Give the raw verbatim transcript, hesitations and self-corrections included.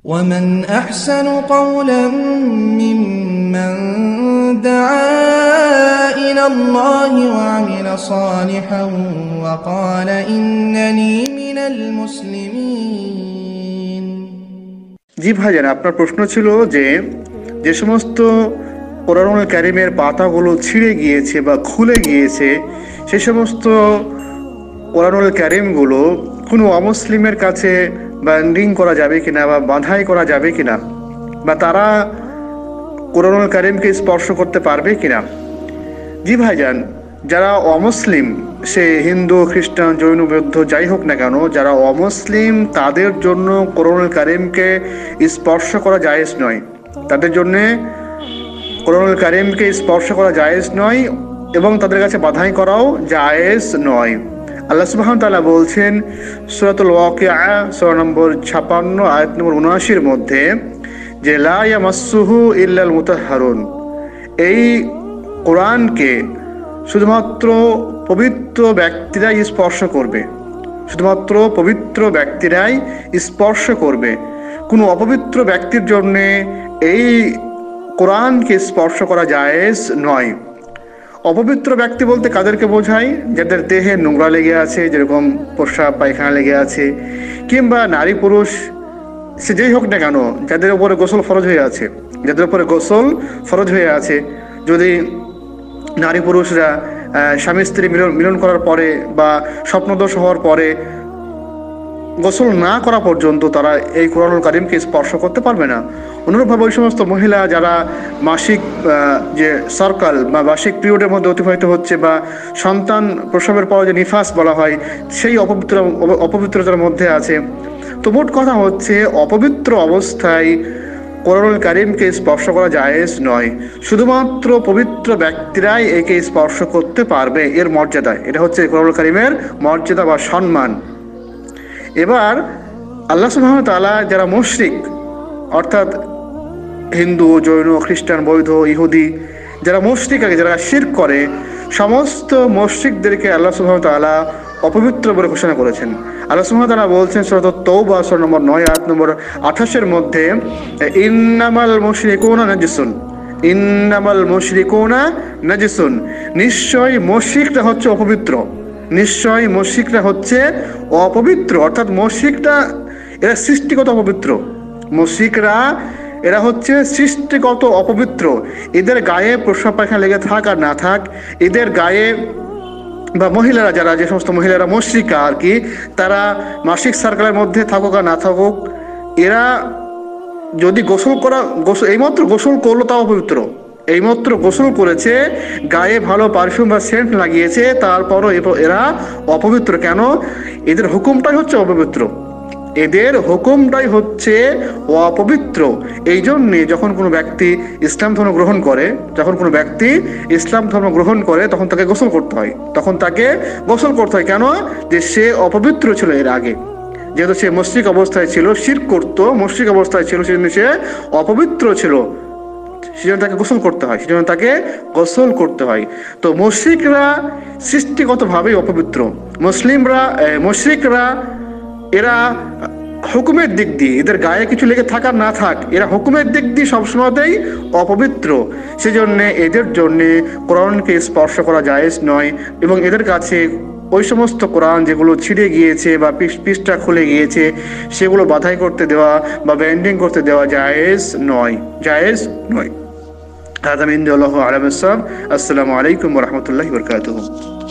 ومن أحسن قولا ممن دعا إلى الله وعمل صالحا وقال إنني من المسلمين। জি ভাইজান, আপনার প্রশ্ন ছিল যে যে সমস্ত কোরআনুল কারীমের পাতাগুলো ছিঁড়ে গিয়েছে বা খুলে গিয়েছে, সে সমস্ত কোরআনুল কারীমগুলো কোনো অমুসলিমের কাছে বাইন্ডিং করা যাবে কিনা বা বাঁধাই করা যাবে কিনা, বা তারা কোরআনুল কারীমকে স্পর্শ করতে পারবে কিনা। জি ভাইজান, যারা অমুসলিম, সে হিন্দু, খ্রিস্টান, জৈন, বৌদ্ধ যাই হোক না কেন, যারা অমুসলিম তাদের জন্য কোরআনুল কারীমকে স্পর্শ করা জায়েজ নয়। তাদের জন্য কোরআনুল কারীমকে স্পর্শ করা জায়েজ নয় এবং তাদের কাছে বাঁধাই করাও জায়েজ নয়। আল্লাহ সুবহানাহু ওয়া তাআলা বলছেন সূরাতুল ওয়াকিয়া সূরা নম্বর ছাপ্পান্ন আয়াত নম্বর উনআশি এর মধ্যে যে লা ইয়ামাসসুহু ইল্লাল মুতাহহারুন, এই কোরআনকে শুধুমাত্র পবিত্র ব্যক্তিরাই স্পর্শ করবে, শুধুমাত্র পবিত্র ব্যক্তিরাই স্পর্শ করবে। কোনো অপবিত্র ব্যক্তির জন্য এই কোরআনকে স্পর্শ করা জায়েজ নয়। অপবিত্র ব্যক্তি বলতে কাদেরকে বোঝায়? যাদের দেহে নোংরা লেগে আছে, যেরকম প্রস্রাব পায়খানা লেগে আছে, কিংবা নারী পুরুষ সে যেই হোক না কেন, যাদের উপরে গোসল ফরজ হয়ে আছে, যাদের উপরে গোসল ফরজ হয়ে আছে। যদি নারী পুরুষরা স্বামী স্ত্রী মিলন মিলন করার পরে বা স্বপ্নদোষ হওয়ার পরে গোসল না করা পর্যন্ত তারা এই কোরআনুল কারীমকে স্পর্শ করতে পারবে না। অনুরূপভাবে ওই সমস্ত মহিলা যারা মাসিক যে সার্কাল বা মাসিক পিরিয়ডের মধ্যে অতিবাহিত হচ্ছে, বা সন্তান প্রসবের পর যে নিফাস বলা হয়, সেই অপবিত্র অপবিত্রতার মধ্যে আছে। তো মোট কথা হচ্ছে, অপবিত্র অবস্থায় কোরআনুল কারীমকে স্পর্শ করা জায়েজ নয়। শুধুমাত্র পবিত্র ব্যক্তিরাই একে স্পর্শ করতে পারবে, এর মর্যাদায়। এটা হচ্ছে কোরআনুল কারীমের মর্যাদা বা সম্মান। এবার আল্লাহ সুবহানাহু ওয়া তাআলা যারা মুশরিক, অর্থাৎ হিন্দু, জৈন, খ্রিস্টান, বৌদ্ধ, ইহুদি, যারা মুশরিক, যারা শিরক করে, সমস্ত মুশরিকদেরকে আল্লাহ সুবহানাহু ওয়া তাআলা অপবিত্র বলে ঘোষণা করেছেন। আল্লাহ সুবহানাহু ওয়া তাআলা বলছেন সূরা তাওবা সূরা নম্বর নয় আয়াত নম্বর আঠাশ এর মধ্যে ইন্নামাল মুশরিকুনা নাজিসুন, ইন্নামাল মুশরিকুনা নাজিসুন, নিশ্চয় মুশরিকরা হচ্ছে অপবিত্র, নিশ্চয় মুশরিকরা হচ্ছে অপবিত্র। অর্থাৎ মুশরিকরা এরা সৃষ্টিগত অপবিত্র, মুশরিকরা এরা হচ্ছে সৃষ্টিগত অপবিত্র। এদের গায়ে প্রস্রাব পায়খানা লেগে থাক আর না থাক, এদের গায়ে বা মহিলারা, যারা যে সমস্ত মহিলারা মুশরিকা আর কি, তারা মাসিক সার্কেলের মধ্যে থাকুক আর না থাকুক, এরা যদি গোসল করা গোসল এইমাত্র গোসল করলো তাও অপবিত্র, এইমাত্র গোসল করেছে, গায়ে ভালো পারফিউম বা সেন্ট লাগিয়েছে, তারপরও এরা অপবিত্র। কেন? এদের হুকুমটাই হচ্ছে অপবিত্র, এদের হুকুমটাই হচ্ছে অপবিত্র। এই জন্যে যখন কোনো ব্যক্তি ইসলাম ধর্ম গ্রহণ করে, যখন কোনো ব্যক্তি ইসলাম ধর্ম গ্রহণ করে তখন তাকে গোসল করতে হয়, তখন তাকে গোসল করতে হয়। কেন? যে সে অপবিত্র ছিল এর আগে, যেহেতু সে মুশরিক অবস্থায় ছিল, শিরক করতো, মুশরিক অবস্থায় ছিল, সেজন্য সে অপবিত্র ছিল, সেজন্য তাকে গোসল করতে হয়, সেজন্য তাকে গোসল করতে হয়। তো মুশরিকরা সৃষ্টিগতভাবেই অপবিত্র, মুসলিমরা মুশরিকরা এরা হুকুমের দিক দিয়ে, এদের গায়ে কিছু লেগে থাকার না থাক, এরা হুকুমের দিক দিয়ে সবসময়তেই অপবিত্র। সেজন্য এদের জন্যে কোরআনকে স্পর্শ করা জায়েজ নয়, এবং এদের কাছে ওই সমস্ত কোরআন যেগুলো ছিঁড়ে গিয়েছে বা পৃষ্ঠা খুলে গিয়েছে সেগুলো বাঁধাই করতে দেওয়া বা ব্যান্ডিং করতে দেওয়া জায়েজ নয়, জায়েজ নয়। হাদা মিন আল্লাহু আ'লাম। আসসালামু আলাইকুম ওয়া রাহমাতুল্লাহি ওয়া বারাকাতুহু।